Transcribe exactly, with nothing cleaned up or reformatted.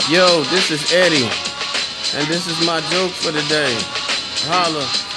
Yo, this is Eddie, and this is my joke for the day. Holla.